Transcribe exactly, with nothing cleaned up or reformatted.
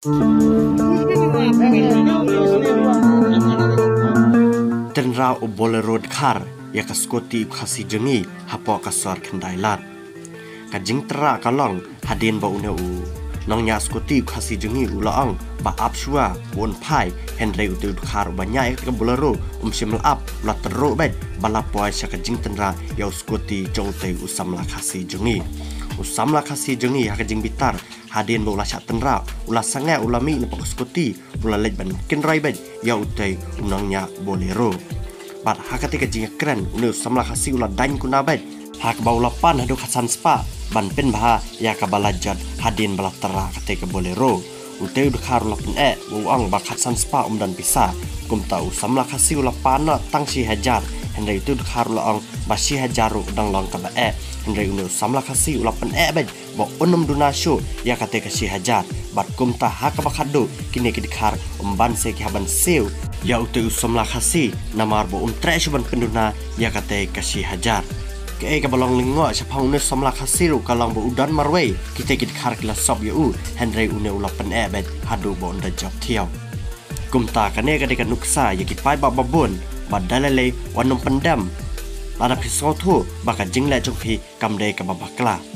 Tynrah o bolero dkhar ïaka scooty Khasi jengi hapo kasar Khyndailad. Kajing tera kalong hadin ba une u nongnya scooty Khasi jengi ulaang ba apshua bon pai henry utu dkhar banyak ke bolero um simel up la teruk bet balapoi sya kajing Tynrah yau scooty jong te u samla Khasi jengi. U samla Khasi jengi ha kajing bitar hadin ba ulah syak Tynrah ulah sangai ulami ni pak scooty ulah lej ban kinrai bet yau te unangnya bolero. Bat hakati kajing keren unu samla Khasi ulah Dain kuna bet hak bau lapan haduh khasan spa ban pen bah ya kabalajat hadin bala tera kate ke bolero ute dkhar ulah pen e uang ba khasan spa um dan pisah kum tau samla Khasi ulah pana tang si hajar hendai itu dkhar ulah ang ba si hajar udang long ka ba e hendai unu samla Khasi ulah pen e bet ba unum dunasyo ya kate ke si hajar bat kum ta hak ba haduh kini ke dkhar umban se ki haban seu ya ute samla Khasi namar bo um tresh ban penduna ya kate ke si hajar ke ka balong lingwa sapang ne samla Khasi ru kalong bo udan marway kita kit khar kila sob yu henry une ula pen e bet hadu bo nda job thiau kumta kane ka de ka nuksa ya ki pai ba babun ba dalale wanum pendam lada pisau tu baka jingle jong phi kamde ka babakla